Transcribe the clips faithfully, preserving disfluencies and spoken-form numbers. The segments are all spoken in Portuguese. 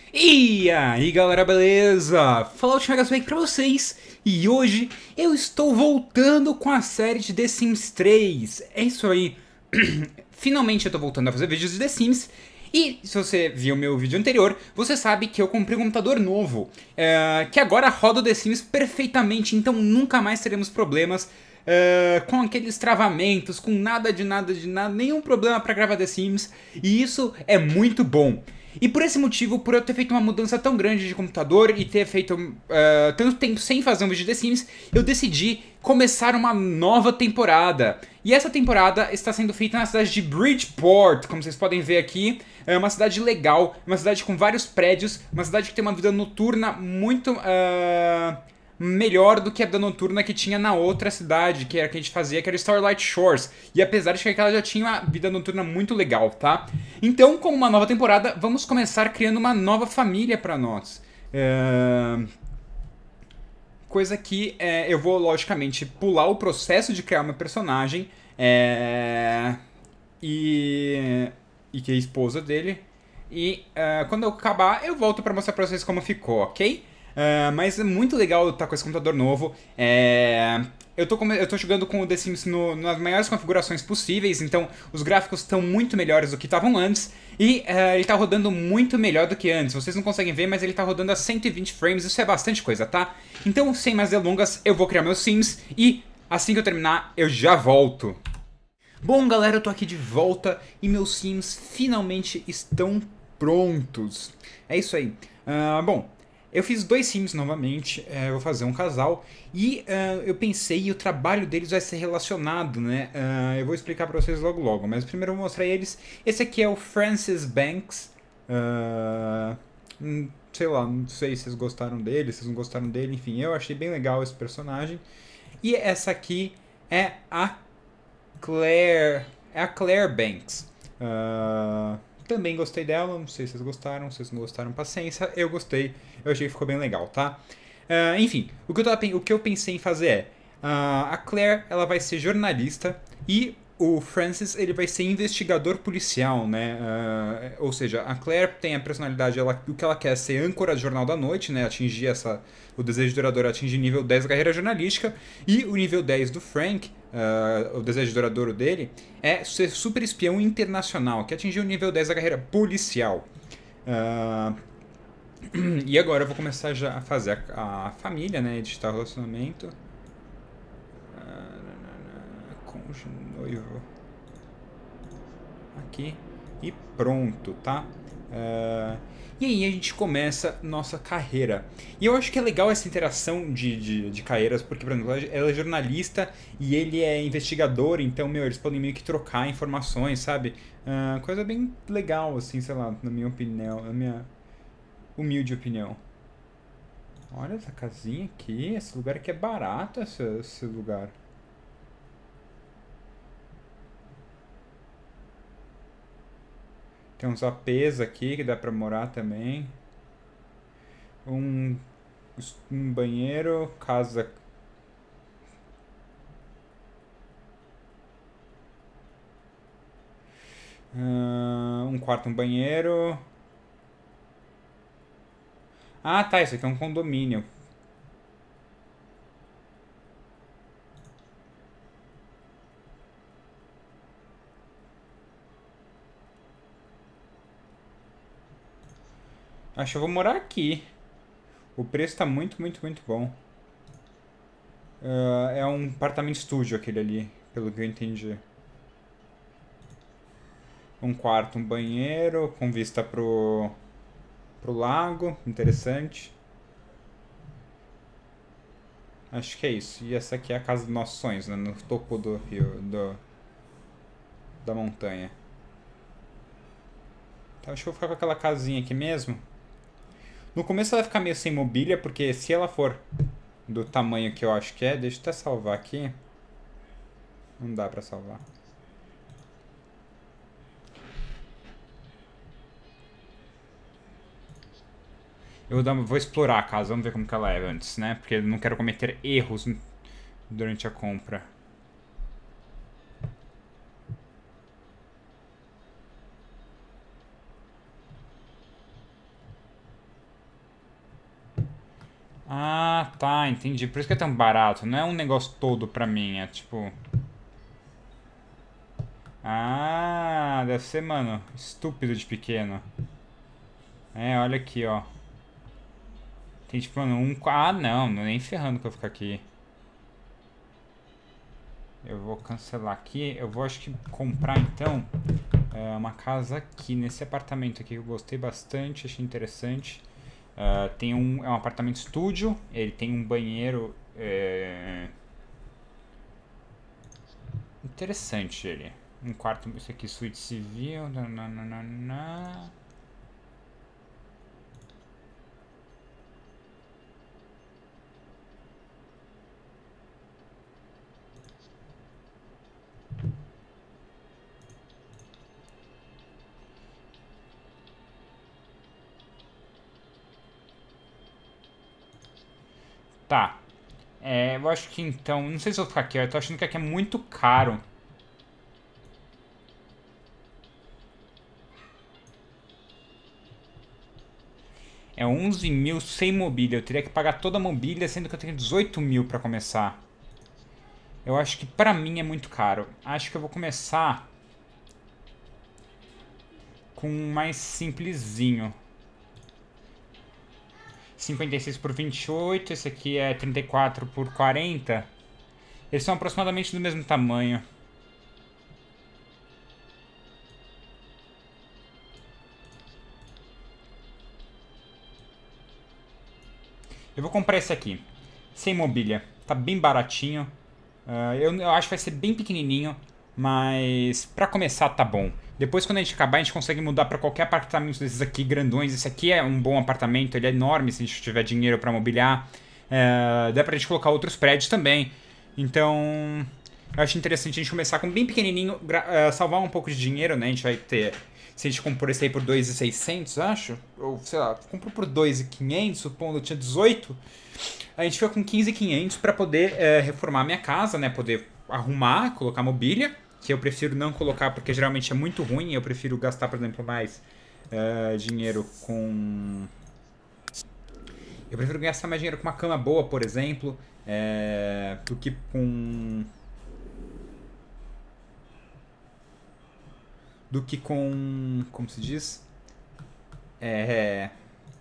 E aí galera, beleza? Fallout Vegas aqui pra vocês e hoje eu estou voltando com a série de The Sims três. É isso aí, finalmente eu tô voltando a fazer vídeos de The Sims. E se você viu meu vídeo anterior, você sabe que eu comprei um computador novo, é, que agora roda o The Sims perfeitamente, então nunca mais teremos problemas é, com aqueles travamentos, com nada de nada de nada, nenhum problema para gravar The Sims, e isso é muito bom. E por esse motivo, por eu ter feito uma mudança tão grande de computador e ter feito uh, tanto tempo sem fazer um vídeo de The Sims, eu decidi começar uma nova temporada. E essa temporada está sendo feita na cidade de Bridgeport, como vocês podem ver aqui. É uma cidade legal, uma cidade com vários prédios, uma cidade que tem uma vida noturna muito... Uh, melhor do que a da noturna que tinha na outra cidade, que era que a gente fazia, que era Starlight Shores. E apesar de que aquela já tinha uma vida noturna muito legal, tá? Então, como uma nova temporada, vamos começar criando uma nova família pra nós. É... Coisa que é, eu vou, logicamente, pular o processo de criar uma personagem. É... E... E que é a esposa dele. E uh, quando eu acabar, eu volto pra mostrar pra vocês como ficou, ok? Uh, mas é muito legal estar com esse computador novo. É... Eu, tô eu tô jogando com o The Sims no, nas maiores configurações possíveis, então os gráficos estão muito melhores do que estavam antes. E uh, ele tá rodando muito melhor do que antes. Vocês não conseguem ver, mas ele tá rodando a cento e vinte frames, isso é bastante coisa, tá? Então, sem mais delongas, eu vou criar meus Sims e assim que eu terminar, eu já volto. Bom, galera, eu tô aqui de volta e meus Sims finalmente estão prontos. É isso aí. Uh, bom, eu fiz dois Sims novamente, uh, eu vou fazer um casal e uh, eu pensei e o trabalho deles vai ser relacionado, né? Uh, eu vou explicar pra vocês logo logo, mas primeiro eu vou mostrar eles. Esse aqui é o Francis Banks. Uh, sei lá, não sei se vocês gostaram dele, se vocês não gostaram dele, enfim, eu achei bem legal esse personagem. E essa aqui é a Claire, é a Claire Banks. Uh, também gostei dela, não sei se vocês gostaram, se vocês não gostaram, paciência, eu gostei, eu achei que ficou bem legal, tá? Uh, enfim, o que, eu tava, o que eu pensei em fazer é, uh, a Claire, ela vai ser jornalista e o Francis, ele vai ser investigador policial, né? Uh, ou seja, a Claire tem a personalidade, ela, o que ela quer é ser âncora de Jornal da Noite, né? Atingir essa, o desejo duradouro é atingir nível dez da carreira jornalística, e o nível dez do Frank, uh, o desejo duradouro dele, é ser super espião internacional, que atingiu o nível dez da carreira policial. Uh, e agora eu vou começar já a fazer a, a família, né? Editar o relacionamento. Cônjuge, noivo. Aqui. E pronto, tá? Uh, e aí a gente começa nossa carreira. E eu acho que é legal essa interação de, de, de carreiras, porque, por exemplo, ela é jornalista e ele é investigador, então, meu, eles podem meio que trocar informações, sabe? Uh, coisa bem legal, assim, sei lá, na minha opinião, na minha humilde opinião. Olha essa casinha aqui, esse lugar aqui é barato, esse, esse lugar. Tem uns A Pês aqui que dá pra morar também. Um, um banheiro, casa. Uh, um quarto, um banheiro. Ah, tá, isso aqui é um condomínio. Acho que eu vou morar aqui. O preço tá muito, muito, muito bom. Uh, é um apartamento estúdio aquele ali, pelo que eu entendi. Um quarto, um banheiro, com vista pro, pro lago, interessante. Acho que é isso. E essa aqui é a casa dos nossos sonhos, né? No topo do rio, do, da montanha. Então acho que eu vou ficar com aquela casinha aqui mesmo. No começo ela vai ficar meio sem mobília, porque se ela for do tamanho que eu acho que é, deixa eu até salvar aqui. Não dá pra salvar. Eu vou, dar, vou explorar a casa, vamos ver como que ela é antes, né? Porque eu não quero cometer erros durante a compra. Ah, tá, entendi. Por isso que é tão barato. Não é um negócio todo pra mim, é tipo... Ah, deve ser, mano, estúpido de pequeno. É, olha aqui, ó. Tem tipo, mano, um... Ah, não, não é nem ferrando que eu vou ficar aqui. Eu vou cancelar aqui. Eu vou, acho que, comprar, então, é, uma casa aqui, nesse apartamento aqui que eu gostei bastante, achei interessante. Uh, tem um, é um apartamento estúdio, ele tem um banheiro é... interessante ele. Um quarto, isso aqui, suíte civil. Nananana. Tá. É, eu acho que então. Não sei se eu vou ficar aqui, eu tô achando que aqui é muito caro. É onze mil sem mobília. Eu teria que pagar toda a mobília, sendo que eu tenho dezoito mil pra começar. Eu acho que pra mim é muito caro. Acho que eu vou começar com um mais simplesinho. cinquenta e seis por vinte e oito, esse aqui é trinta e quatro por quarenta. Eles são aproximadamente do mesmo tamanho. Eu vou comprar esse aqui, sem mobília. Tá bem baratinho. Uh, eu, eu acho que vai ser bem pequenininho, mas pra começar tá bom. Depois, quando a gente acabar, a gente consegue mudar pra qualquer apartamento desses aqui, grandões. Esse aqui é um bom apartamento, ele é enorme se a gente tiver dinheiro pra mobiliar. Uh, dá pra gente colocar outros prédios também. Então, eu acho interessante a gente começar com bem pequenininho, uh, salvar um pouco de dinheiro, né? A gente vai ter... Se a gente comprou esse aí por dois mil e seiscentos, acho, ou sei lá, comprou por dois mil e quinhentos, supondo que eu tinha dezoito, a gente fica com quinze mil e quinhentos para poder é, reformar a minha casa, né? Poder arrumar, colocar mobília, que eu prefiro não colocar porque geralmente é muito ruim. Eu prefiro gastar, por exemplo, mais é, dinheiro com... Eu prefiro gastar mais dinheiro com uma cama boa, por exemplo, é, do que com... Do que com... Como se diz? É...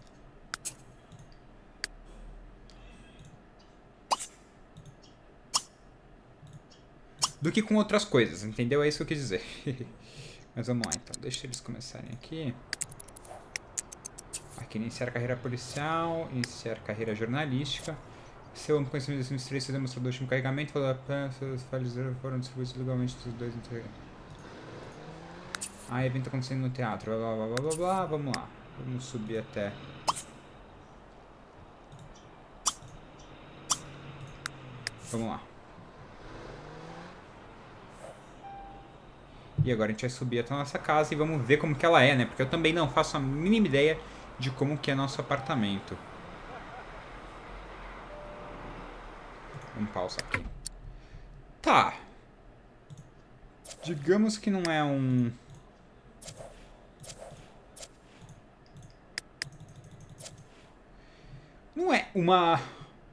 Do que com outras coisas, entendeu? É isso que eu quis dizer. Mas vamos lá, então. Deixa eles começarem aqui. Aqui, iniciar carreira policial, iniciar carreira jornalística. Seu amplo conhecimento desse três seu demonstrador de último carregamento, seus falhos foram distribuídos legalmente dos dois integrantes. Ah, evento acontecendo no teatro, blá blá blá blá blá, vamos lá. Vamos subir até... Vamos lá. E agora a gente vai subir até a nossa casa e vamos ver como que ela é, né? Porque eu também não faço a mínima ideia de como que é nosso apartamento. Vamos pausar aqui. Tá. Digamos que não é um... Não é uma...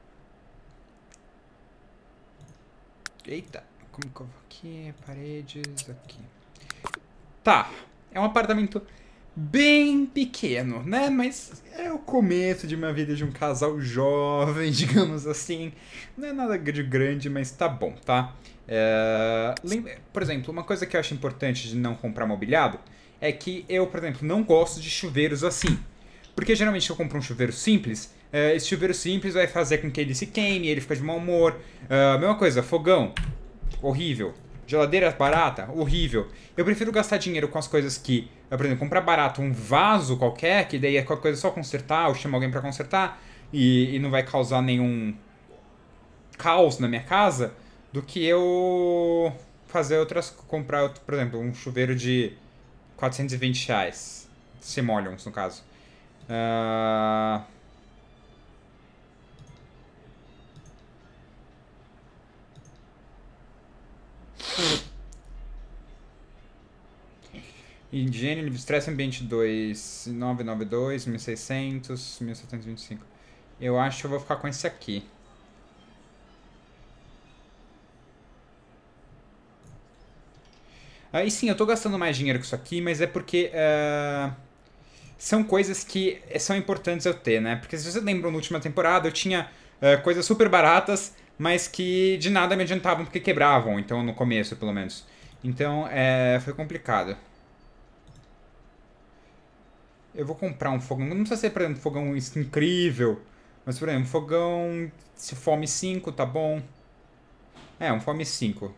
Eita. Como que eu vou aqui? Paredes, aqui. Tá. É um apartamento bem pequeno, né? Mas é o começo de uma vida de um casal jovem, digamos assim. Não é nada de grande, mas tá bom, tá? É... Por exemplo, uma coisa que eu acho importante de não comprar mobiliado é que eu, por exemplo, não gosto de chuveiros assim. Porque geralmente eu compro um chuveiro simples, é, esse chuveiro simples vai fazer com que ele se queime, ele fica de mau humor. Uh, mesma coisa, fogão, horrível. Geladeira barata, horrível. Eu prefiro gastar dinheiro com as coisas que... Por exemplo, comprar barato um vaso qualquer, que daí é qualquer coisa só consertar, ou chama alguém pra consertar, e, e não vai causar nenhum caos na minha casa, do que eu fazer outras... Comprar, por exemplo, um chuveiro de quatrocentos e vinte reais. Simoleons, no caso. Uh... Higiene, livre estresse, ambiente dois mil novecentos e noventa e dois, mil e seiscentos, mil setecentos e vinte e cinco. Eu acho que eu vou ficar com esse aqui. Ah, e sim, eu tô gastando mais dinheiro com isso aqui, mas é porque uh, são coisas que são importantes eu ter, né? Porque se você lembra, na última temporada eu tinha uh, coisas super baratas, mas que de nada me adiantavam porque quebravam, então no começo pelo menos. Então é, foi complicado. Eu vou comprar um fogão, não precisa ser, por exemplo, um fogão incrível, mas por exemplo, um fogão se Fome cinco, tá bom? É, um Fome cinco.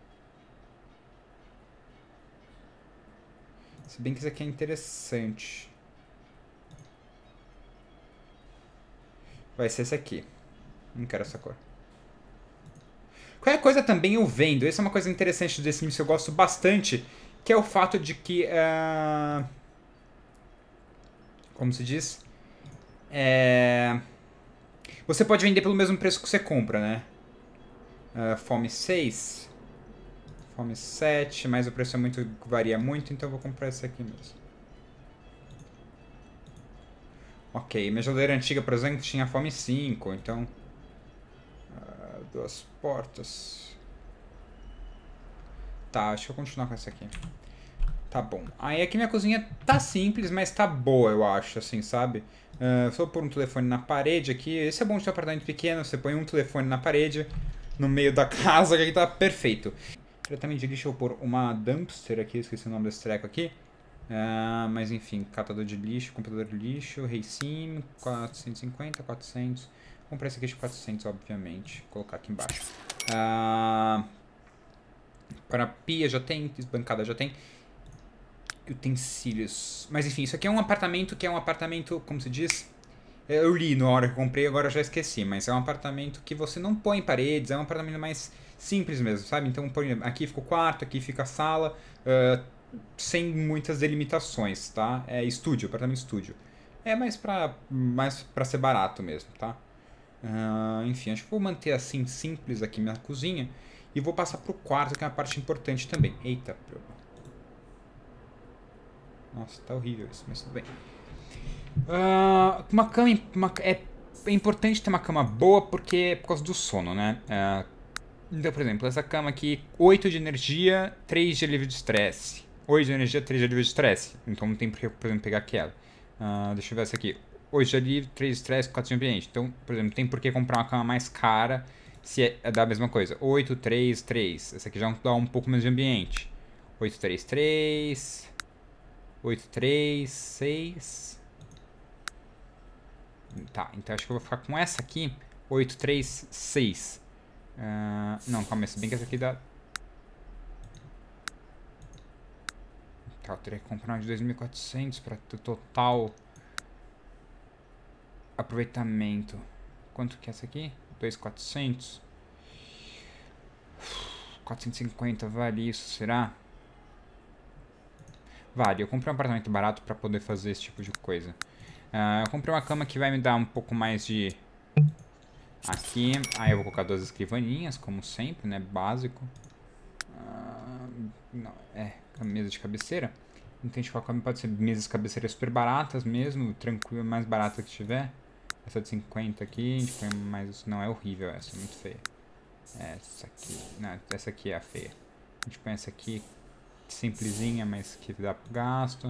Se bem que isso aqui é interessante. Vai ser esse aqui. Não quero essa cor. Qualquer coisa também eu vendo. Essa é uma coisa interessante desse Sims que eu gosto bastante. Que é o fato de que... Uh, como se diz? É, você pode vender pelo mesmo preço que você compra, né? Uh, Fome seis. Fome sete. Mas o preço é muito, varia muito. Então eu vou comprar esse aqui mesmo. Ok. Minha geladeira antiga, por exemplo, tinha Fome cinco. Então... Uh, duas portas... Tá, acho que eu vou continuar com essa aqui. Tá bom. Aí aqui minha cozinha tá simples, mas tá boa, eu acho, assim, sabe? Uh, só pôr um telefone na parede aqui. Esse é bom de ter um apartamento pequeno, você põe um telefone na parede, no meio da casa, que aqui tá perfeito. Diretamente de lixo eu vou pôr uma dumpster aqui, esqueci o nome desse treco aqui. Uh, mas enfim, catador de lixo, computador de lixo, Racing, quatrocentos e cinquenta, quatrocentos. Vou comprar esse aqui de quatrocentos, obviamente. Vou colocar aqui embaixo. Uh, para pia já tem, bancada já tem. Utensílios. Mas enfim, isso aqui é um apartamento que é um apartamento, como se diz? Eu li na hora que eu comprei, agora eu já esqueci. Mas é um apartamento que você não põe paredes, é um apartamento mais simples mesmo, sabe? Então, por exemplo, aqui fica o quarto, aqui fica a sala, uh, sem muitas delimitações, tá? É estúdio, apartamento estúdio. É mais pra, mais pra ser barato mesmo, tá? Uh, enfim, acho que vou manter assim, simples aqui minha cozinha. E vou passar pro quarto, que é uma parte importante também. Eita, nossa, tá horrível isso, mas tudo bem. Uh, uma cama... Uma, é, é importante ter uma cama boa porque é por causa do sono, né? Uh, então, por exemplo, essa cama aqui, oito de energia, três de alívio de estresse. oito de energia, três de alívio de estresse. Então não tem por que, por exemplo, pegar aquela. Uh, deixa eu ver essa aqui. oito de alívio, três de estresse, quatro de ambiente. Então, por exemplo, tem por que comprar uma cama mais cara se é, é da mesma coisa. oito, três, três. Essa aqui já dá um pouco menos de ambiente. oito, três, três... oito, três, seis. Tá, então acho que eu vou ficar com essa aqui. oito, três, seis. Uh, não, calma, se bem que essa aqui dá... Tá, eu teria que comprar uma de dois mil e quatrocentos para ter total aproveitamento. Quanto que é essa aqui? dois mil e quatrocentos. quatrocentos e cinquenta, vale isso, será? Vale, eu comprei um apartamento barato pra poder fazer esse tipo de coisa. Uh, eu comprei uma cama que vai me dar um pouco mais de... Aqui, aí eu vou colocar duas escrivaninhas, como sempre, né, básico. Uh, não, é, mesa de cabeceira. Então a gente coloca, pode ser mesas de cabeceira super baratas mesmo, tranquilo, mais barata que tiver. Essa de cinquenta aqui, a gente põe mais... Não, é horrível essa, é muito feia. Essa aqui, não, essa aqui é a feia. A gente põe essa aqui... simplesinha, mas que dá pro gasto.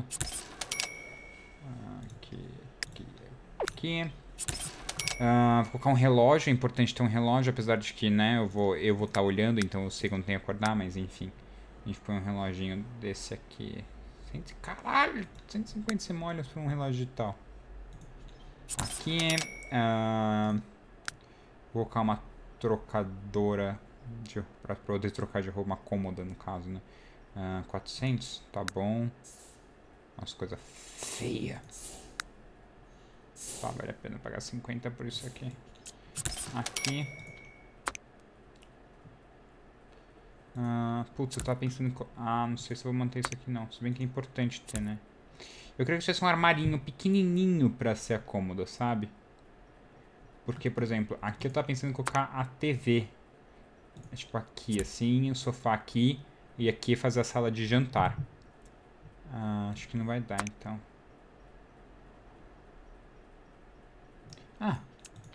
Aqui, aqui, aqui. Uh, vou colocar um relógio, é importante ter um relógio, apesar de que, né, eu vou eu vou estar tá olhando, então eu sei quando tem que acordar, mas enfim. A gente põe um reloginho desse aqui. Caralho, cento e cinquenta simoleons para um relógio digital. Aqui, uh, vou colocar uma trocadora para poder trocar de roupa, uma cômoda no caso, né. Uh, quatrocentos, tá bom. Nossa, coisa feia. Tá, vale a pena pagar cinquenta por isso aqui. Aqui. Uh, putz, eu tava pensando em... Ah, não sei se eu vou manter isso aqui não. Se bem que é importante ter, né? Eu queria que tivesse um armarinho pequenininho pra ser cômodo, sabe? Porque, por exemplo, aqui eu tava pensando em colocar a T V. É tipo aqui, assim, o sofá aqui. E aqui fazer a sala de jantar. Ah, acho que não vai dar, então. Ah,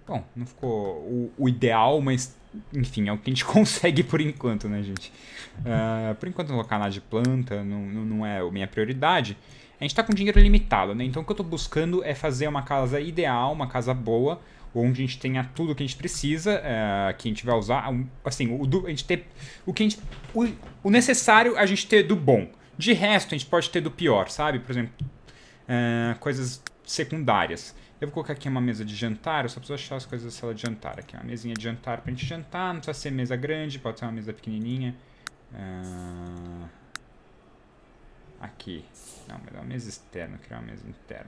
Bom, não ficou o, o ideal, mas enfim, é o que a gente consegue por enquanto, né, gente? Uh, por enquanto não vou colocar nada de planta, não, não, não é a minha prioridade. A gente tá com dinheiro limitado, né? Então o que eu tô buscando é fazer uma casa ideal, uma casa boa, onde a gente tenha tudo que a gente precisa, uh, que a gente vai usar. Assim, o, do, a gente ter o que a gente. O, o necessário a gente ter do bom. De resto, a gente pode ter do pior, sabe? Por exemplo, uh, coisas secundárias. Eu vou colocar aqui uma mesa de jantar, eu só preciso achar as coisas da sala de jantar. Aqui uma mesinha de jantar pra gente jantar, não precisa ser mesa grande, pode ser uma mesa pequenininha. Uh, aqui. Não, mas é uma mesa externa, eu queria uma mesa interna.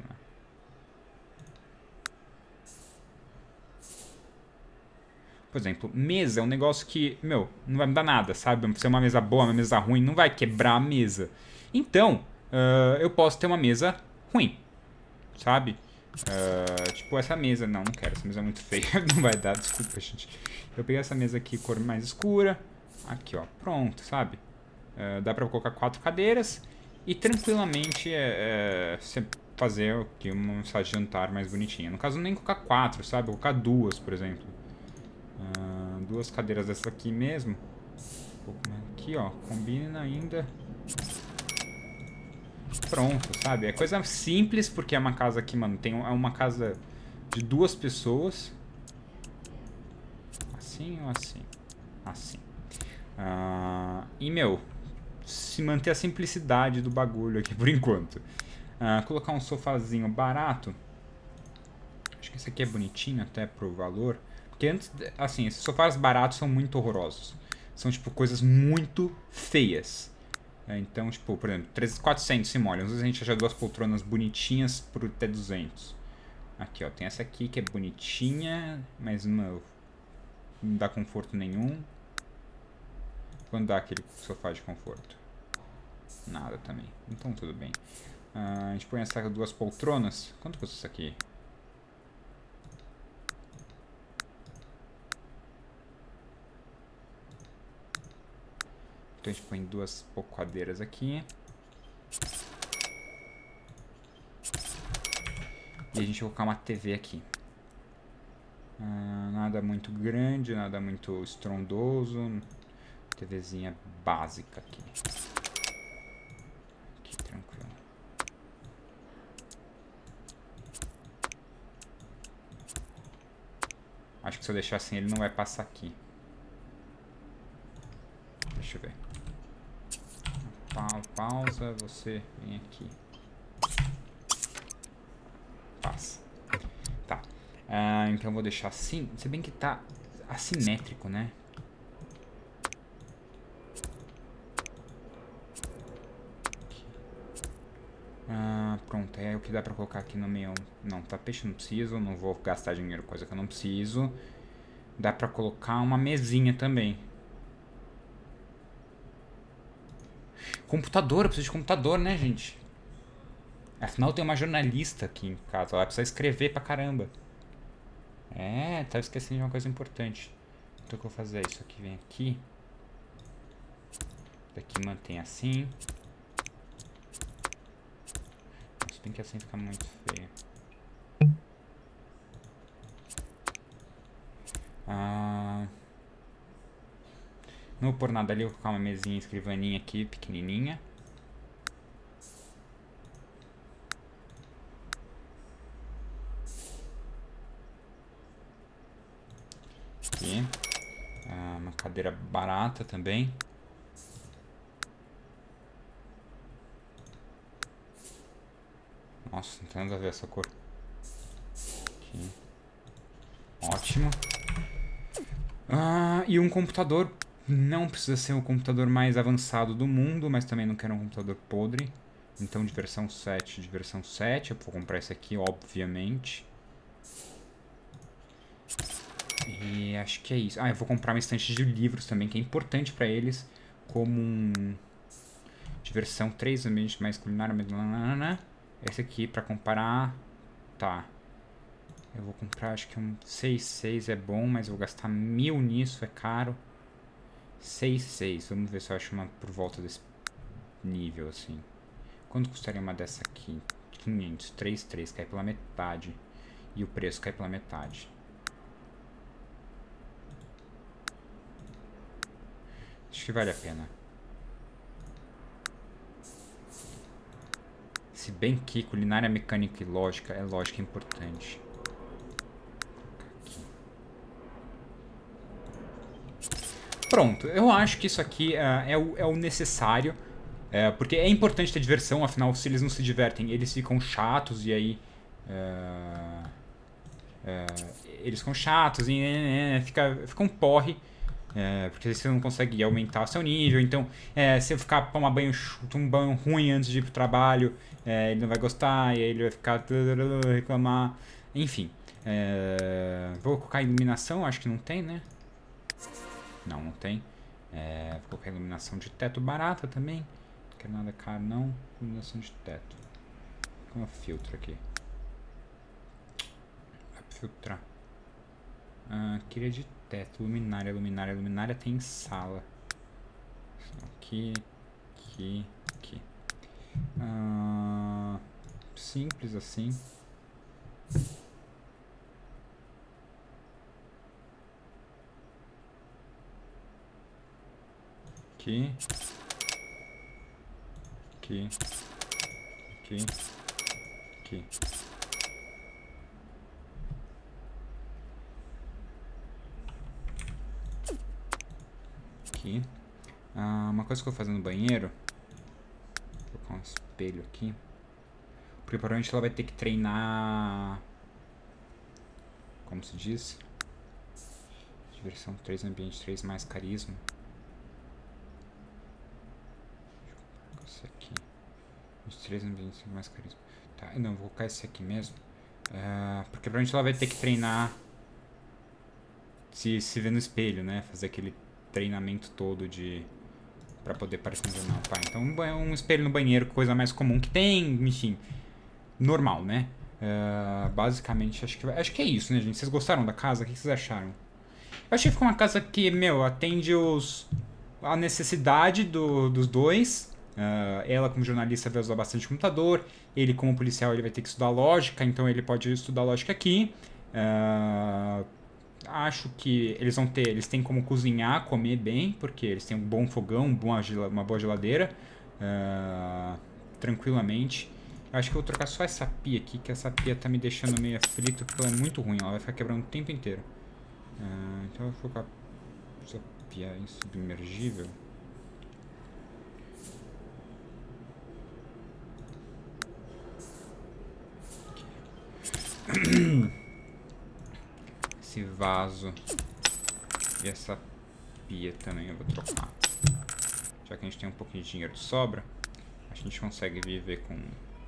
Por exemplo, mesa é um negócio que, meu, não vai me dar nada, sabe? Se é uma mesa boa, uma mesa ruim, não vai quebrar a mesa. Então, uh, eu posso ter uma mesa ruim, sabe? Uh, tipo essa mesa, não, não quero, essa mesa é muito feia, não vai dar, desculpa, gente. Eu peguei essa mesa aqui, cor mais escura, aqui ó, pronto, sabe? Uh, dá pra colocar quatro cadeiras e tranquilamente é, é, fazer aqui uma sala de jantar mais bonitinha. No caso, nem colocar quatro, sabe? Vou colocar duas, por exemplo. Uh, duas cadeiras dessa aqui mesmo. Aqui ó, combina ainda. Pronto, sabe? É coisa simples, porque é uma casa aqui, mano, tem, é uma casa de duas pessoas. Assim ou assim? Assim. Uh, e, meu, se manter a simplicidade do bagulho aqui por enquanto. Uh, colocar um sofazinho barato. Acho que esse aqui é bonitinho até pro valor. Porque antes, assim, esses sofás baratos são muito horrorosos. São, tipo, coisas muito feias. Então, tipo, por exemplo, trezentos, quatrocentos se molha. Às vezes a gente acha duas poltronas bonitinhas por até duzentos. Aqui, ó. Tem essa aqui que é bonitinha, mas não, não dá conforto nenhum. Quando dá aquele sofá de conforto? Nada também. Então, tudo bem. Uh, a gente põe essas duas poltronas. Quanto custa isso aqui? Então a gente põe duas cadeiras aqui. E a gente vai colocar uma T V aqui. Ah, nada muito grande, nada muito estrondoso. TVzinha básica aqui. Aqui, tranquilo. Acho que se eu deixar assim ele não vai passar aqui. Deixa eu ver. Pausa, você vem aqui. Passa. Tá. Ah, então eu vou deixar assim. Se bem que tá assimétrico, né? Ah, pronto. É o que dá pra colocar aqui no meio. Não, tapete eu não preciso. Não vou gastar dinheiro com coisa que eu não preciso. Dá pra colocar uma mesinha também. Computador, eu preciso de computador, né, gente? Afinal, tem uma jornalista aqui em casa. Ela precisa escrever pra caramba. É, tava esquecendo de uma coisa importante. Então, o que eu vou fazer? Isso aqui vem aqui. Isso aqui mantém assim. Se bem que assim fica muito feio. Ah... Não vou pôr nada ali, vou colocar uma mesinha, escrivaninha aqui, pequenininha. Aqui. Ah, uma cadeira barata também. Nossa, não tem nada a ver essa cor. Aqui. Ótimo. Ah, e um computador. Não precisa ser o computador mais avançado do mundo, mas também não quero um computador podre. Então de versão sete, de versão sete. Eu vou comprar esse aqui, obviamente. E acho que é isso. Ah, eu vou comprar uma estante de livros também, que é importante pra eles. Como um... de versão três, ambiente mais culinário. Esse aqui pra comparar. Tá. Eu vou comprar, acho que um seis seis é bom, mas eu vou gastar mil nisso, é caro. seis seis, vamos ver se eu acho uma por volta desse nível, assim. Quanto custaria uma dessa aqui? quinhentos, três três, cai pela metade. E o preço cai pela metade. que vale a pena. Se bem que culinária mecânica e lógica é lógica importante. Pronto, eu acho que isso aqui uh, é, o, é o necessário. Uh, porque é importante ter diversão, afinal, se eles não se divertem, eles ficam chatos e aí... Uh, uh, eles ficam chatos e uh, fica, fica um porre. Uh, porque você não consegue aumentar seu nível. Então, uh, se eu ficar tomar banho, um banho ruim antes de ir pro trabalho, uh, ele não vai gostar e aí ele vai ficar... reclamar. Enfim. Uh, vou colocar iluminação, acho que não tem, né? Não, não tem. É, vou colocar iluminação de teto barata também. Não quero nada caro, não. Iluminação de teto. Com o filtro aqui. Vai filtrar. Ah, queria de teto. Luminária, luminária, luminária tem em sala. Aqui, aqui, aqui. Ah, simples assim. Aqui, aqui, aqui, aqui. Aqui. Ah, uma coisa que eu vou fazer no banheiro, vou colocar um espelho aqui, porque provavelmente ela vai ter que treinar, como se diz, diversão três, ambiente três, mais carisma. Esse aqui. Os três ambientes mais carisma. Tá, não, vou colocar esse aqui mesmo. Uh, porque provavelmente ela vai ter que treinar. Se, se ver no espelho, né? Fazer aquele treinamento todo de. Pra poder parecer um jornal. Tá, então um, um espelho no banheiro, coisa mais comum que tem, enfim. Normal, né? Uh, basicamente, acho que, acho que é isso, né, gente? Vocês gostaram da casa? O que vocês acharam? Eu achei que ficou uma casa que, meu, atende os, a necessidade do, dos dois. Uh, ela como jornalista vai usar bastante computador, ele como policial ele vai ter que estudar lógica, então ele pode estudar lógica aqui. Uh, acho que eles vão ter, eles têm como cozinhar, comer bem, porque eles têm um bom fogão, um bom, uma boa geladeira, uh, tranquilamente. Eu acho que eu vou trocar só essa pia aqui, que essa pia tá me deixando meio frito, porque ela é muito ruim, ela vai ficar quebrando o tempo inteiro. Uh, então eu vou colocar essa pia insubmergível. Esse vaso e essa pia também eu vou trocar. Já que a gente tem um pouquinho de dinheiro de sobra, a gente consegue viver com...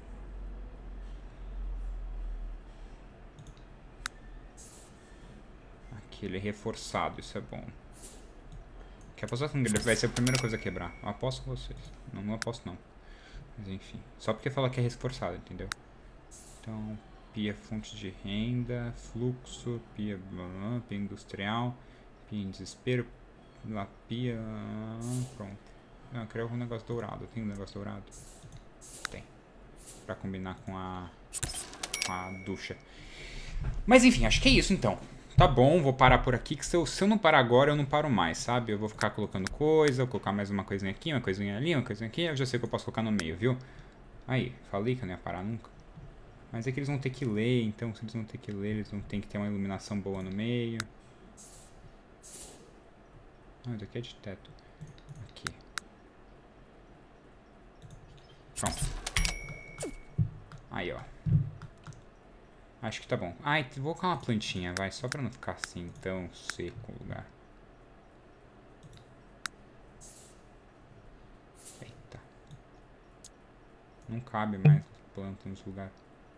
Aqui ele é reforçado, isso é bom. Que apostar com ele vai ser a primeira coisa a quebrar. Eu aposto com vocês. Não, não aposto não. Mas enfim. Só porque fala que é reforçado, entendeu? Então... Pia fonte de renda, fluxo, pia, blá, pia industrial, pia em desespero, lá pia, pronto. Não, eu queria um negócio dourado, tem um negócio dourado? Tem. Pra combinar com a, com a ducha. Mas enfim, acho que é isso então. Tá bom, vou parar por aqui, que se eu, se eu não parar agora, eu não paro mais, sabe? Eu vou ficar colocando coisa, vou colocar mais uma coisinha aqui, uma coisinha ali, uma coisinha aqui, eu já sei que eu posso colocar no meio, viu? Aí, falei que eu não ia parar nunca. Mas é que eles vão ter que ler, então se eles vão ter que ler, eles vão ter que ter uma iluminação boa no meio. Ah, isso aqui é de teto. Aqui. Pronto. Aí, ó. Acho que tá bom. Ai, ah, vou colocar uma plantinha, vai, só pra não ficar assim tão seco o lugar. Eita. Não cabe mais planta nos lugares.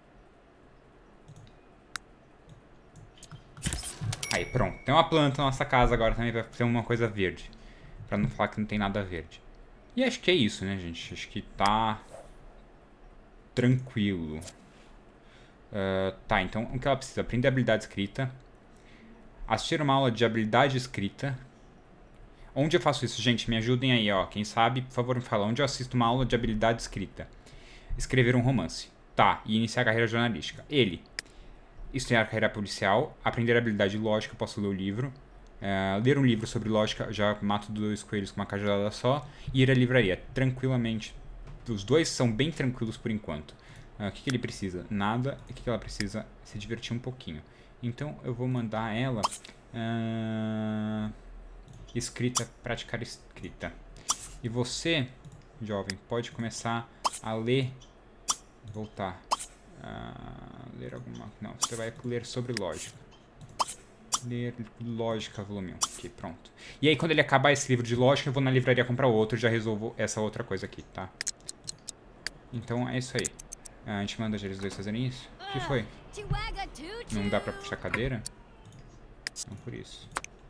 Aí, pronto. Tem uma planta na nossa casa agora também pra ter uma coisa verde. Pra não falar que não tem nada verde. E acho que é isso, né, gente? Acho que tá... tranquilo. Uh, tá, então o que ela precisa? Aprender habilidade escrita. Assistir uma aula de habilidade escrita. Onde eu faço isso? Gente, me ajudem aí, ó. Quem sabe, por favor, me fala. Onde eu assisto uma aula de habilidade escrita? Escrever um romance. Tá, e iniciar a carreira jornalística. Ele... Estudar a carreira policial, aprender habilidade lógica, posso ler o livro. Uh, ler um livro sobre lógica, já mato dois coelhos com uma cajadada só. E ir à livraria, tranquilamente. Os dois são bem tranquilos por enquanto. Uh, o que, que ele precisa? Nada. O que, que ela precisa? Se divertir um pouquinho. Então eu vou mandar ela... Uh, escrita, praticar escrita. E você, jovem, pode começar a ler... Voltar. Uh, ler alguma... Não, você vai ler sobre lógica. Ler lógica, volume um. Aqui, pronto. E aí, quando ele acabar esse livro de lógica, eu vou na livraria comprar outro e já resolvo essa outra coisa aqui, tá? Então, é isso aí. A gente manda eles dois fazerem isso. O que foi? Não dá pra puxar a cadeira? Não por isso.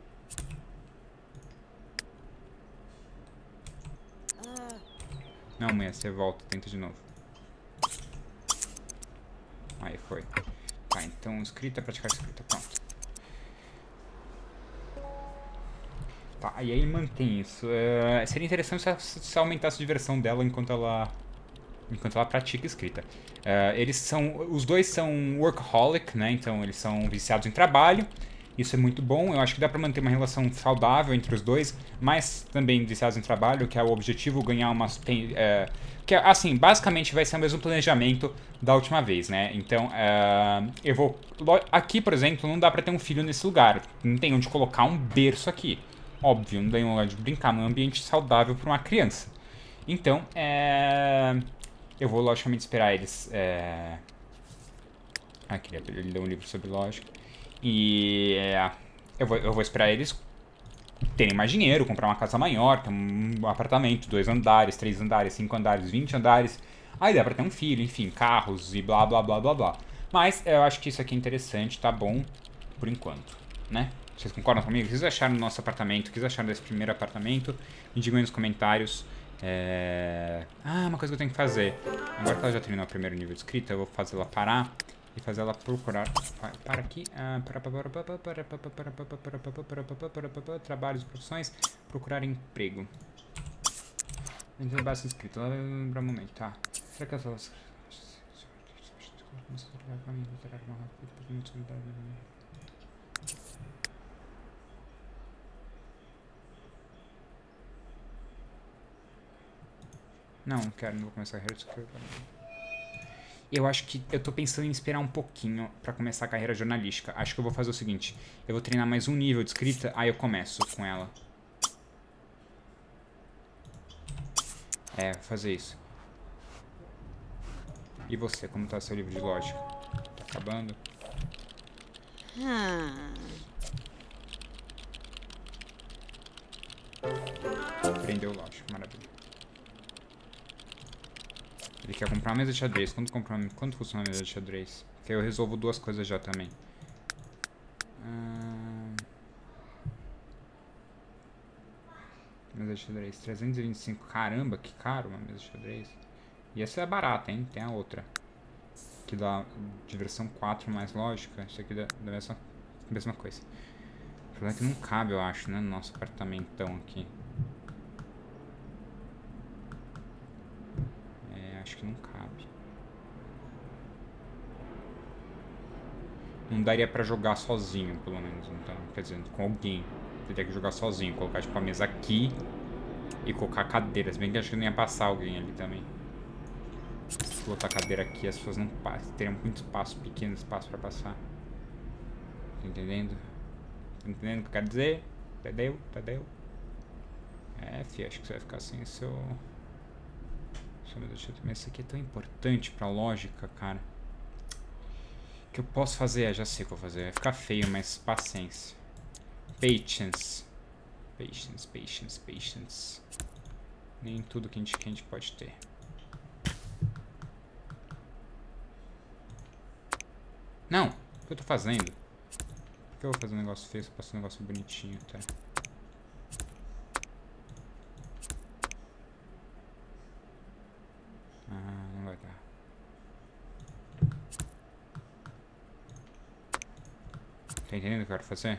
Não, mulher, você volta. Tenta de novo. Aí, foi. Tá, então, escrita, praticar escrita. Pronto. Tá, e aí ele mantém isso. Uh, seria interessante se, se aumentasse a diversão dela enquanto ela, enquanto ela pratica escrita. Uh, eles são, os dois são workaholic, né? Então eles são viciados em trabalho. Isso é muito bom. Eu acho que dá pra manter uma relação saudável entre os dois, mas também viciados em trabalho, que é o objetivo, ganhar umas... Uh, que assim, basicamente vai ser o mesmo planejamento da última vez, né? Então, uh, eu vou... Aqui, por exemplo, não dá pra ter um filho nesse lugar. Não tem onde colocar um berço aqui. Óbvio, não tem um lugar de brincar, num ambiente saudável para uma criança. Então, é... eu vou logicamente esperar eles... É... Aqui, ele deu um livro sobre lógica. E é... eu, vou, eu vou esperar eles terem mais dinheiro, comprar uma casa maior, ter um apartamento, dois andares, três andares, cinco andares, vinte andares. Aí dá pra ter um filho, enfim, carros e blá blá blá blá blá. Mas eu acho que isso aqui é interessante, tá bom por enquanto, né? Vocês concordam comigo? O que vocês acharam do nosso apartamento? O que vocês acharam desse primeiro apartamento? Me digam aí nos comentários. É... Ah, uma coisa que eu tenho que fazer. Agora que ela já terminou o primeiro nível de escrita, eu vou fazer ela parar e fazer ela procurar. Para aqui. Trabalhos e profissões. Procurar emprego. Base escrita. Lembra um momento, tá? Será que elas... Não, não quero, não vou começar a carreira de escritor. Eu acho que eu tô pensando em esperar um pouquinho pra começar a carreira jornalística. Acho que eu vou fazer o seguinte, eu vou treinar mais um nível de escrita, aí eu começo com ela. É, vou fazer isso. E você, como tá seu livro de lógica? Tá acabando? Hum. Aprendeu lógica, maravilha. Ele quer comprar uma mesa de xadrez. Quanto, comprar, quanto custa uma mesa de xadrez? Porque eu resolvo duas coisas já também. Hum... Mesa de xadrez. trezentos e vinte e cinco. Caramba, que caro uma mesa de xadrez. E essa é barata, hein? Tem a outra. Que dá diversão quatro mais lógica. Isso aqui dá, dá a mesma, mesma coisa. O problema é que não cabe, eu acho, né? No nosso apartamentão aqui. Acho que não cabe. Não daria pra jogar sozinho, pelo menos. Então, quer dizer, com alguém. Teria que jogar sozinho. Colocar tipo a mesa aqui e colocar cadeiras. Bem que acho que não ia passar alguém ali também. Se botar a cadeira aqui, as pessoas não passam. Teriam muito espaço, pequeno espaço pra passar. Tá entendendo? Tá entendendo o que eu quero dizer? Entendeu? Entendeu? É, fi, acho que você vai ficar sem o seu... Mas isso aqui é tão importante pra lógica, cara. O que eu posso fazer? É, já sei o que eu vou fazer. Vai ficar feio, mas paciência. Patience. Patience, patience, patience. Nem tudo que a gente, que a gente pode ter. Não! O que eu tô fazendo? Por que eu vou fazer um negócio feio se eu faço um negócio bonitinho até? Ah, não vai dar. Tá entendendo o que eu quero fazer?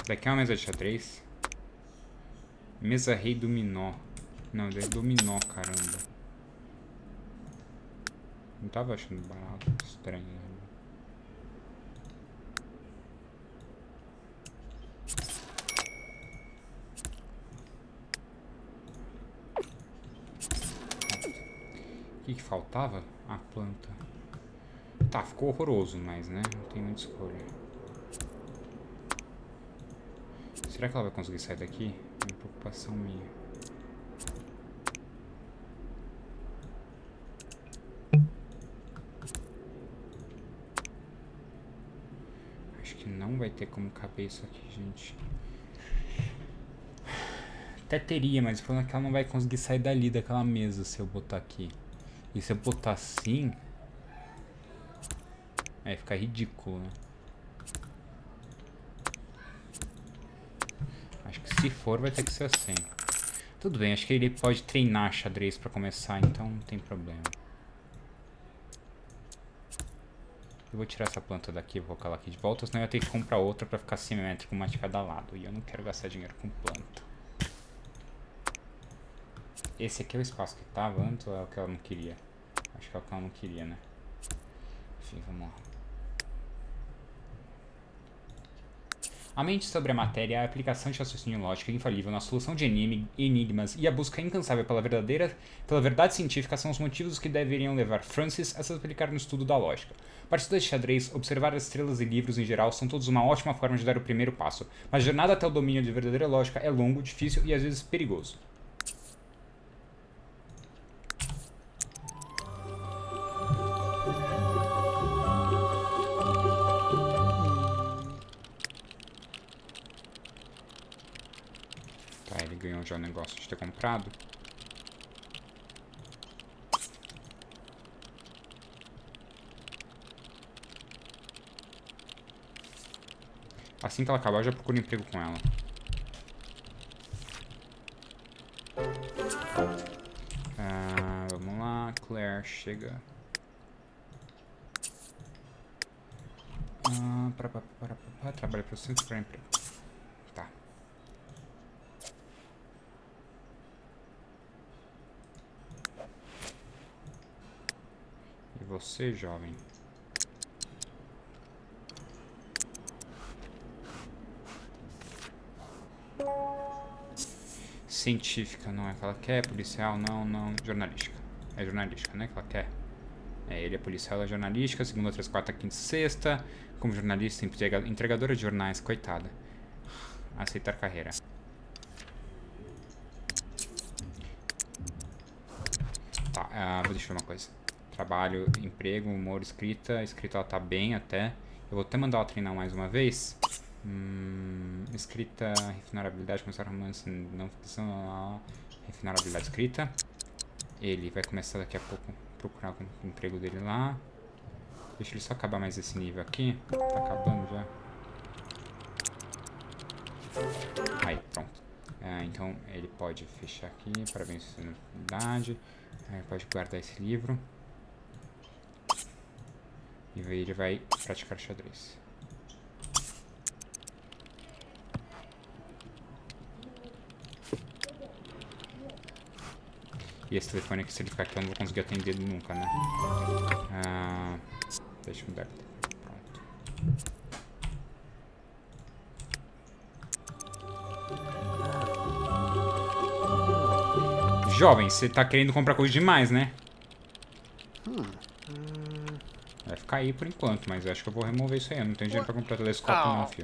Daqui é uma mesa de xadrez. Mesa rei dominó. Não, é dominó, caramba. Não tava achando barato, estranho. O que que faltava? A planta. Tá, ficou horroroso, mas, né? Não tem muita escolha. Será que ela vai conseguir sair daqui? É uma preocupação minha. Acho que não vai ter como caber isso aqui, gente. Até teria, mas o problema é que ela não vai conseguir sair dali, daquela mesa, se eu botar aqui. E se eu botar assim... Aí fica ridículo, né? Acho que se for, vai ter que ser assim. Tudo bem, acho que ele pode treinar xadrez pra começar, então não tem problema. Eu vou tirar essa planta daqui e vou colocar ela aqui de volta, senão eu ia ter que comprar outra pra ficar simétrico, uma de cada lado. E eu não quero gastar dinheiro com planta. Esse aqui é o espaço que tava antes ou é o que ela não queria? Acho que é o que ela não queria, né? Enfim, vamos lá. A mente sobre a matéria é a aplicação de raciocínio lógico infalível na solução de enigmas e a busca incansável pela verdadeira, pela verdade científica são os motivos que deveriam levar Francis a se aplicar no estudo da lógica. Partidas de xadrez, observar as estrelas e livros em geral são todos uma ótima forma de dar o primeiro passo, mas a jornada até o domínio de verdadeira lógica é longo, difícil e às vezes perigoso. Ganhou já o negócio de ter comprado. Assim que ela acabar, eu já procuro emprego com ela. Ah, vamos lá, Claire, chega. Ah, para, para, para, para, trabalha para o centro para emprego. Tá. E você, jovem? Científica, não é que ela quer, policial, não, não, jornalística. É jornalística, né, que ela quer. É, ele é policial, ela é jornalística, segunda, três, quatro, quinta, sexta. Como jornalista, entregadora de jornais, coitada. Aceitar carreira. Tá, uh, vou deixar uma coisa. Trabalho, emprego, humor, escrita. Escrita ela tá bem até. Eu vou até mandar ela treinar mais uma vez. Hum, escrita, refinar a habilidade, começar romance, não ficção, refinar a habilidade escrita. Ele vai começar daqui a pouco procurar o emprego dele lá. Deixa ele só acabar mais esse nível aqui. Tá acabando já. Aí, pronto. É, então ele pode fechar aqui. Parabéns pela habilidade. Ele pode guardar esse livro. E aí ele vai praticar xadrez. E esse telefone aqui, se ele ficar aqui, eu não vou conseguir atender ele nunca, né? Ah, deixa eu mudar. Pronto. Jovem, você tá querendo comprar coisa demais, né? Vai ficar aí por enquanto, mas eu acho que eu vou remover isso aí. Eu não tenho dinheiro pra comprar telescópio não, filho.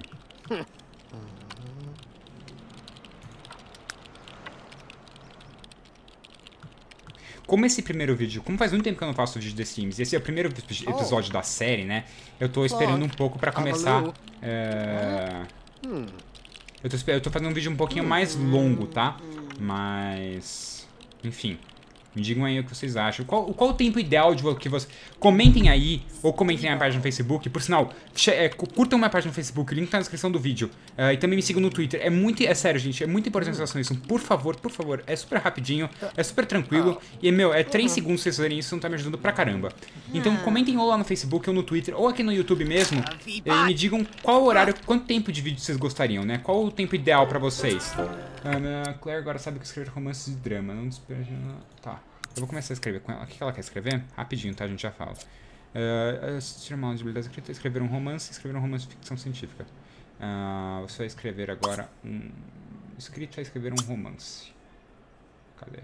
Como esse primeiro vídeo, como faz muito tempo que eu não faço vídeo de The Sims, esse é o primeiro episódio da série, né? Eu tô esperando um pouco pra começar... É... Eu, tô, eu tô fazendo um vídeo um pouquinho mais longo, tá? Mas... Enfim. Me digam aí o que vocês acham. Qual, qual o tempo ideal de que vocês... Comentem aí, ou comentem na minha página no Facebook. Por sinal, é, curtam minha página no Facebook, o link tá na descrição do vídeo. Uh, e também me sigam no Twitter. É muito... É sério, gente, é muito importante vocês façam isso. Por favor, por favor. É super rapidinho, é super tranquilo. E, meu, é três segundos vocês fazerem isso, não tá me ajudando pra caramba. Então, comentem ou lá no Facebook, ou no Twitter, ou aqui no YouTube mesmo. E me digam qual horário, quanto tempo de vídeo vocês gostariam, né? Qual o tempo ideal pra vocês. Ana Claire agora sabe que escrever romances de drama. Não despeja... Tá. Eu vou começar a escrever com ela. O que ela quer escrever? Rapidinho, tá? A gente já fala. Uh, assistir uma aula de habilidade escrita, escrever um romance, escrever um romance de ficção científica. Uh, você vai escrever agora um... Escrita é escrever um romance. Cadê?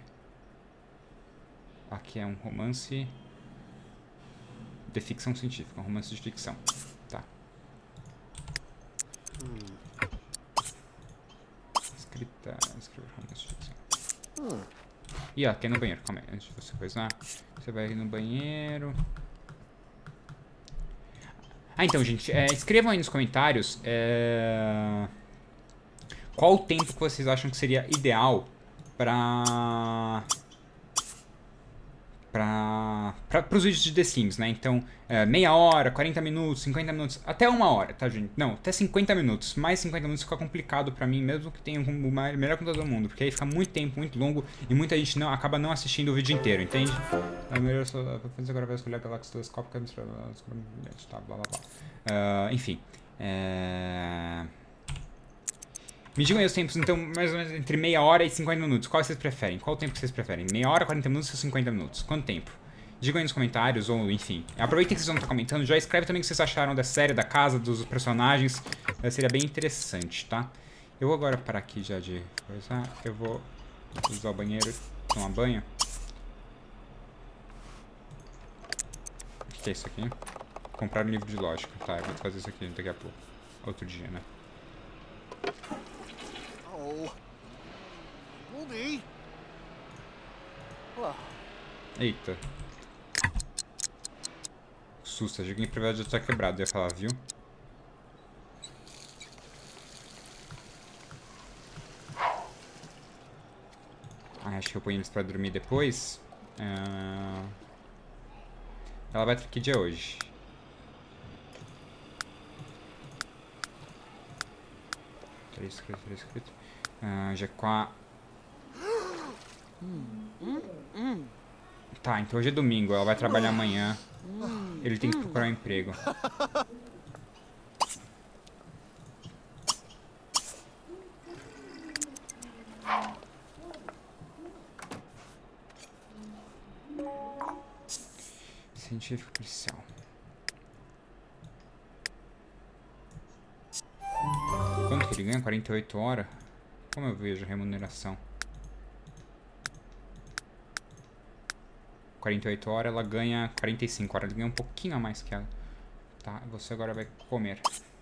Aqui é um romance de ficção científica. Um romance de ficção. Tá. Escrita... Escrever romance de ficção. E ó, aqui é no banheiro, calma aí, antes de você coisar, você vai no banheiro. Ah, então, gente, é, escrevam aí nos comentários é, qual o tempo que vocês acham que seria ideal pra... Pra, pra, pros vídeos de The Sims, né? Então, é, meia hora, quarenta minutos, cinquenta minutos, até uma hora, tá, gente? Não, até cinquenta minutos. Mais cinquenta minutos fica complicado pra mim, mesmo que tenha o melhor computador do mundo. Porque aí fica muito tempo, muito longo, e muita gente não, acaba não assistindo o vídeo inteiro, entende? É melhor só... Agora vai escolher a Galaxy Telescope, tá, blá blá blá. Uh, enfim. É... Me digam aí os tempos, então, mais ou menos entre meia hora e cinquenta minutos. Qual vocês preferem? Qual o tempo que vocês preferem? Meia hora, quarenta minutos ou cinquenta minutos? Quanto tempo? Digam aí nos comentários, ou enfim. Aproveitem que vocês vão estar comentando. Já escreve também o que vocês acharam da série, da casa, dos personagens. É, seria bem interessante, tá? Eu vou agora parar aqui já de coisa. Eu vou usar o banheiro, tomar banho. O que é isso aqui? Comprar um livro de lógica. Tá, eu vou fazer isso aqui daqui a pouco. Outro dia, né? Eita. Susto, joguei em privado já tá quebrado, eu ia falar, viu? Ah, acho que eu ponho eles pra dormir depois. Uh... Ela vai ter que dia hoje. Três escritos, três escritos. Uh, já com a... Tá, então hoje é domingo, ela vai trabalhar amanhã. Ele tem que procurar um emprego. Científico policial. Quanto que ele ganha? quarenta e oito horas? Como eu vejo a remuneração? quarenta e oito horas, ela ganha quarenta e cinco horas. Ela ganha um pouquinho a mais que ela. Tá, você agora vai comer.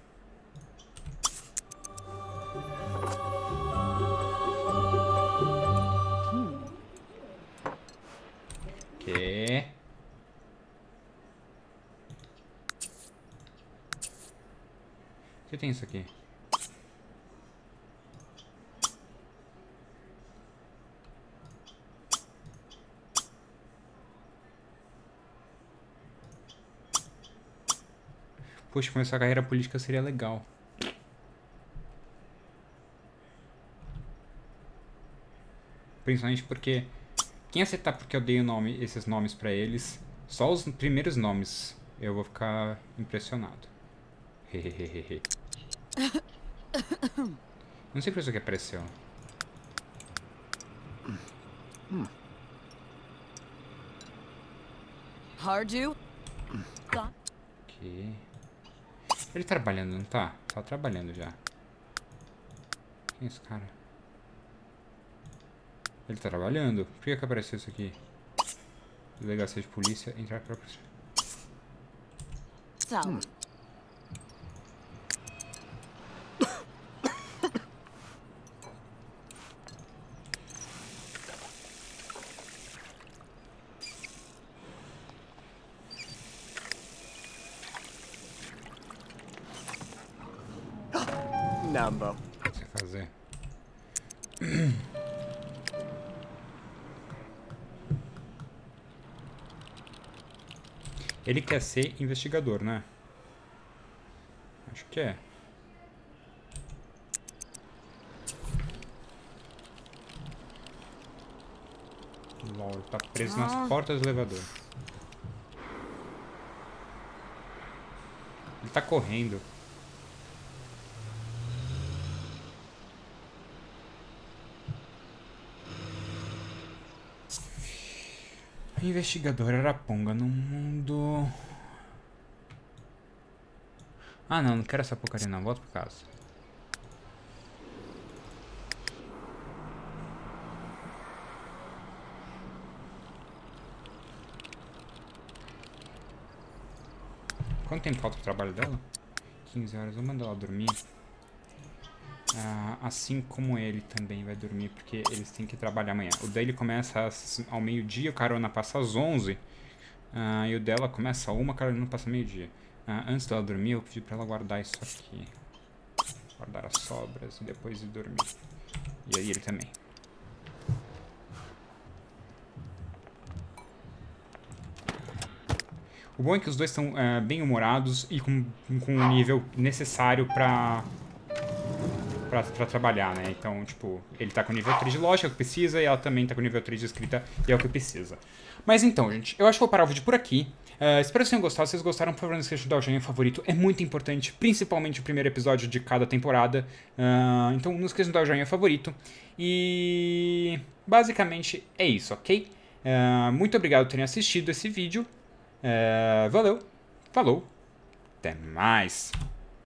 Que? O que tem isso aqui? Poxa, começar a carreira política seria legal. Principalmente porque... Quem aceitar porque eu dei o nome, esses nomes pra eles, só os primeiros nomes, eu vou ficar impressionado. Hehehehe. Não sei por isso que apareceu. Harju? Ok. Ele trabalhando, não tá? Tá trabalhando já. Quem é esse cara? Ele tá trabalhando? Por que que apareceu isso aqui? Delegacia de polícia, entrar pra... Sal. Number. O que você vai fazer? Ele quer ser investigador, né? Acho que é. Lol, ele tá preso Ah. nas portas do elevador. Ele tá correndo. Investigador Araponga no mundo... Ah não, não quero essa porcaria não, volta pra casa. Quanto tempo falta pro trabalho dela? quinze horas, vou mandar ela dormir. Ah, assim como ele também vai dormir, porque eles têm que trabalhar amanhã. O dele começa às, ao meio-dia, o Carona passa às onze. Ah, e o dela começa a uma, o Carona passa meio-dia. Ah, antes dela dormir, eu pedi pra ela guardar isso aqui. Guardar as sobras e depois ir dormir. E aí ele também. O bom é que os dois estão é, bem humorados e com, com o nível necessário pra, pra, pra trabalhar, né? Então, tipo, ele tá com nível três de lógica, é o que precisa, e ela também tá com nível três de escrita, e é o que precisa. Mas então, gente, eu acho que vou parar o vídeo por aqui. Uh, espero que vocês tenham gostado. Se vocês gostaram, por favor, não esqueçam de dar o joinha favorito. É muito importante, principalmente o primeiro episódio de cada temporada. Uh, então, não esqueçam de dar o joinha favorito. E... basicamente é isso, ok? Uh, muito obrigado por terem assistido esse vídeo. Uh, valeu, falou, até mais!